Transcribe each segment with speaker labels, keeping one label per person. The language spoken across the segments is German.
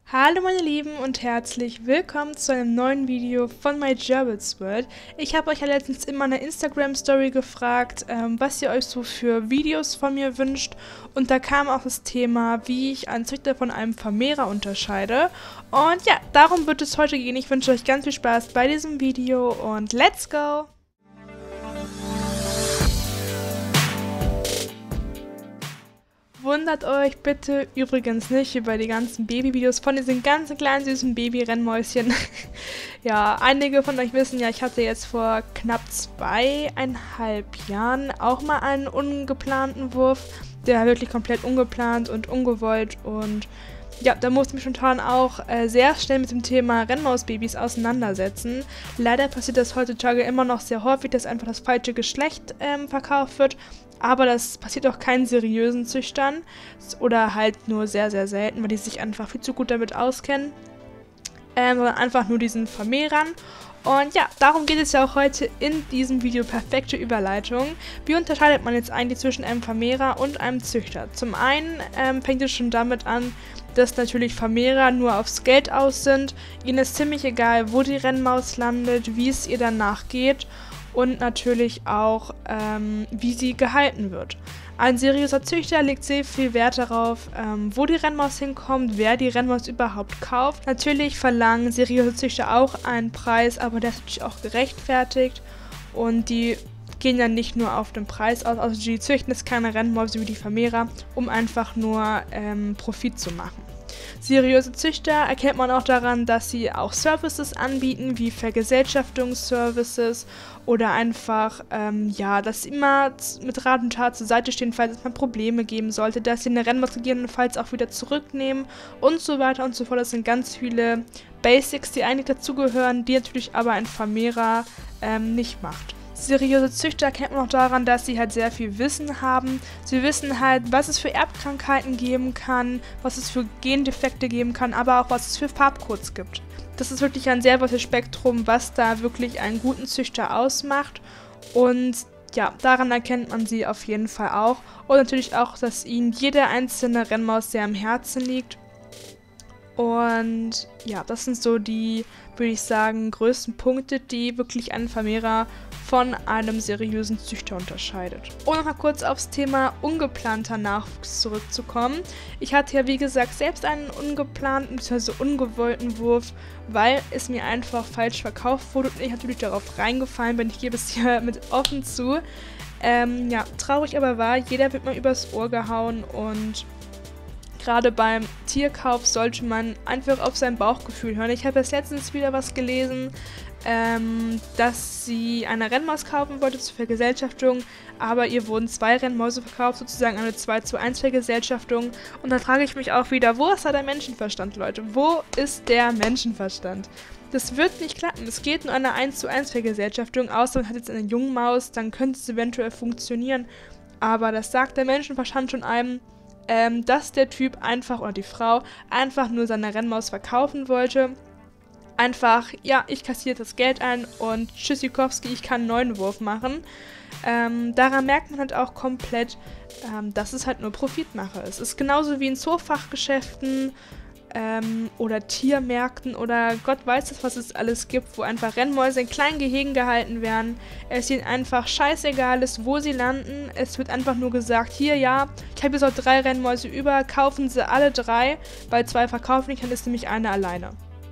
Speaker 1: Hallo meine Lieben und herzlich willkommen zu einem neuen Video von MyGerbils-World. Ich habe euch ja letztens in meiner Instagram-Story gefragt, was ihr euch so für Videos von mir wünscht, und da kam auch das Thema, wie ich einen Züchter von einem Vermehrer unterscheide. Und ja, darum wird es heute gehen. Ich wünsche euch ganz viel Spaß bei diesem Video und let's go! Wundert euch bitte übrigens nicht über die ganzen Babyvideos von diesen ganzen kleinen süßen Baby-Rennmäuschen. Ja, einige von euch wissen ja, ich hatte jetzt vor knapp 2,5 Jahren auch mal einen ungeplanten Wurf. Der war wirklich komplett ungeplant und ungewollt, und ja, da musste ich mich spontan auch sehr schnell mit dem Thema Rennmausbabys auseinandersetzen. Leider passiert das heutzutage immer noch sehr häufig, dass einfach das falsche Geschlecht verkauft wird. Aber das passiert auch keinen seriösen Züchtern oder halt nur sehr, sehr selten, weil die sich einfach viel zu gut damit auskennen, sondern einfach nur diesen Vermehrern. Und ja, darum geht es ja auch heute in diesem Video. Perfekte Überleitung. Wie unterscheidet man jetzt eigentlich zwischen einem Vermehrer und einem Züchter? Zum einen fängt es schon damit an, dass natürlich Vermehrer nur aufs Geld aus sind. Ihnen ist ziemlich egal, wo die Rennmaus landet, wie es ihr danach geht und natürlich auch, wie sie gehalten wird. Ein seriöser Züchter legt sehr viel Wert darauf, wo die Rennmaus hinkommt, wer die Rennmaus überhaupt kauft. Natürlich verlangen seriöse Züchter auch einen Preis, aber der ist natürlich auch gerechtfertigt, und die gehen ja nicht nur auf den Preis aus, also die züchten jetzt keine Rennmäuse wie die Vermehrer, um einfach nur Profit zu machen. Seriöse Züchter erkennt man auch daran, dass sie auch Services anbieten, wie Vergesellschaftungsservices oder einfach, dass sie immer mit Rat und Tat zur Seite stehen, falls es mal Probleme geben sollte, dass sie eine Rennmaus gegebenenfalls auch wieder zurücknehmen und so weiter und so fort. Das sind ganz viele Basics, die eigentlich dazugehören, die natürlich aber ein Vermehrer nicht macht. Seriöse Züchter erkennt man auch daran, dass sie halt sehr viel Wissen haben. Sie wissen halt, was es für Erbkrankheiten geben kann, was es für Gendefekte geben kann, aber auch was es für Farbcodes gibt. Das ist wirklich ein sehr breites Spektrum, was da wirklich einen guten Züchter ausmacht, und ja, daran erkennt man sie auf jeden Fall auch. Und natürlich auch, dass ihnen jede einzelne Rennmaus sehr am Herzen liegt. Und ja, das sind so die, würde ich sagen, größten Punkte, die wirklich einen Vermehrer von einem seriösen Züchter unterscheidet. Um nochmal kurz aufs Thema ungeplanter Nachwuchs zurückzukommen. Ich hatte ja, wie gesagt, selbst einen ungeplanten bzw. ungewollten Wurf, weil es mir einfach falsch verkauft wurde und ich natürlich darauf reingefallen bin. Ich gebe es hier mit offen zu. Ja, traurig aber war, jeder wird mal übers Ohr gehauen, und gerade beim Tierkauf sollte man einfach auf sein Bauchgefühl hören. Ich habe jetzt letztens wieder was gelesen, dass sie eine Rennmaus kaufen wollte zur Vergesellschaftung, aber ihr wurden 2 Rennmäuse verkauft, sozusagen eine 2:1 Vergesellschaftung. Und da frage ich mich auch wieder, wo ist da der Menschenverstand, Leute? Wo ist der Menschenverstand? Das wird nicht klappen. Es geht nur eine 1:1 Vergesellschaftung, außer man hat jetzt eine Jungmaus, dann könnte es eventuell funktionieren. Aber das sagt der Menschenverstand schon einem, dass der Typ einfach, oder die Frau, einfach nur seine Rennmaus verkaufen wollte. Einfach, ja, ich kassiere das Geld ein und Tschüssikowski, ich kann einen neuen Wurf machen. Daran merkt man halt auch komplett, dass es halt nur Profitmache ist. Es ist genauso wie in Zoofachgeschäften oder Tiermärkten oder Gott weiß das, was es alles gibt, wo einfach Rennmäuse in kleinen Gehegen gehalten werden. Es ihnen einfach scheißegal ist, wo sie landen. Es wird einfach nur gesagt, hier, ja, ich habe jetzt noch 3 Rennmäuse über, kaufen sie alle 3, weil 2 verkaufen nicht, dann ist nämlich eine alleine.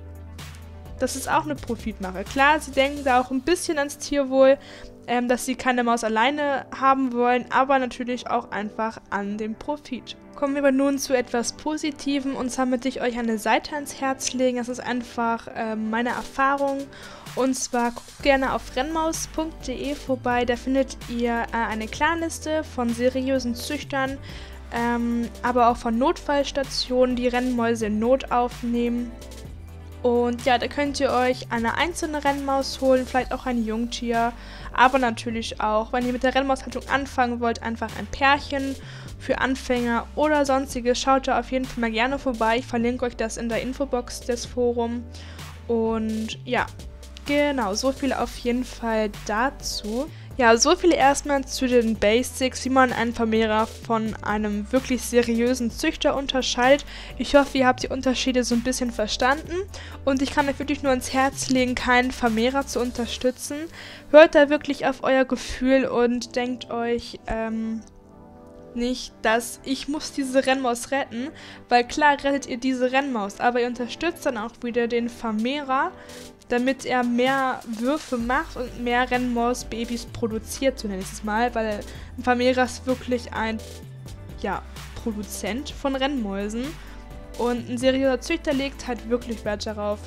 Speaker 1: Das ist auch eine Profitmache. Klar, sie denken da auch ein bisschen ans Tierwohl, dass sie keine Maus alleine haben wollen, aber natürlich auch einfach an den Profit. Kommen wir aber nun zu etwas Positivem, und zwar möchte ich euch eine Seite ans Herz legen. Das ist einfach meine Erfahrung, und zwar guckt gerne auf rennmaus.de vorbei. Da findet ihr eine Klarliste von seriösen Züchtern, aber auch von Notfallstationen, die Rennmäuse in Not aufnehmen. Und ja, da könnt ihr euch eine einzelne Rennmaus holen, vielleicht auch ein Jungtier, aber natürlich auch, wenn ihr mit der Rennmaushaltung anfangen wollt, einfach ein Pärchen für Anfänger oder sonstiges. Schaut da auf jeden Fall mal gerne vorbei. Ich verlinke euch das in der Infobox des Forums. Und ja, genau, so viel auf jeden Fall dazu. Ja, so viel erstmal zu den Basics, wie man einen Vermehrer von einem wirklich seriösen Züchter unterscheidet. Ich hoffe, ihr habt die Unterschiede so ein bisschen verstanden und ich kann euch wirklich nur ans Herz legen, keinen Vermehrer zu unterstützen. Hört da wirklich auf euer Gefühl und denkt euch nicht, dass ich muss diese Rennmaus retten, weil klar rettet ihr diese Rennmaus, aber ihr unterstützt dann auch wieder den Vermehrer, damit er mehr Würfe macht und mehr Rennmaus-Babys produziert, so nenne ich es mal, weil ein Vermehrer ist wirklich ein, ja, Produzent von Rennmäusen und ein seriöser Züchter legt halt wirklich Wert darauf,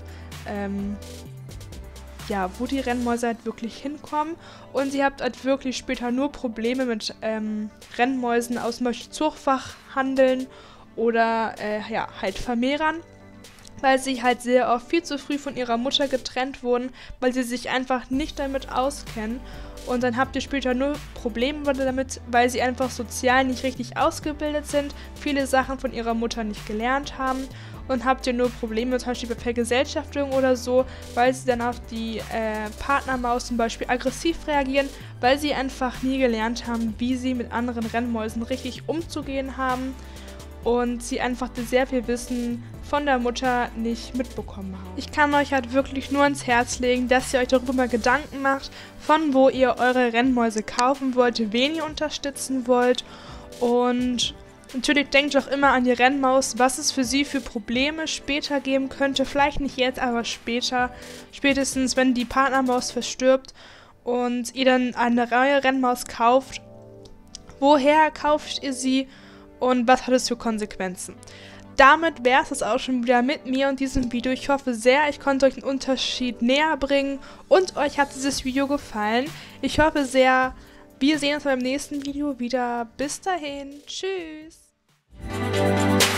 Speaker 1: ja, wo die Rennmäuse halt wirklich hinkommen und ihr habt halt wirklich später nur Probleme mit Rennmäusen aus zum Beispiel Zuchtfachhandeln oder ja, halt Vermehrern, weil sie halt sehr oft viel zu früh von ihrer Mutter getrennt wurden, weil sie sich einfach nicht damit auskennen. Und dann habt ihr später nur Probleme damit, weil sie einfach sozial nicht richtig ausgebildet sind, viele Sachen von ihrer Mutter nicht gelernt haben. Und habt ihr nur Probleme, zum Beispiel bei Vergesellschaftung oder so, weil sie dann auf die Partnermaus zum Beispiel aggressiv reagieren, weil sie einfach nie gelernt haben, wie sie mit anderen Rennmäusen richtig umzugehen haben. Und sie einfach sehr viel Wissen von der Mutter nicht mitbekommen haben. Ich kann euch halt wirklich nur ans Herz legen, dass ihr euch darüber mal Gedanken macht, von wo ihr eure Rennmäuse kaufen wollt, wen ihr unterstützen wollt. Und natürlich denkt auch immer an die Rennmaus, was es für sie für Probleme später geben könnte. Vielleicht nicht jetzt, aber später. Spätestens, wenn die Partnermaus verstirbt und ihr dann eine neue Rennmaus kauft. Woher kauft ihr sie? Und was hat es für Konsequenzen? Damit wäre es auch schon wieder mit mir und diesem Video. Ich hoffe sehr, ich konnte euch einen Unterschied näher bringen und euch hat dieses Video gefallen. Ich hoffe sehr, wir sehen uns beim nächsten Video wieder. Bis dahin, tschüss!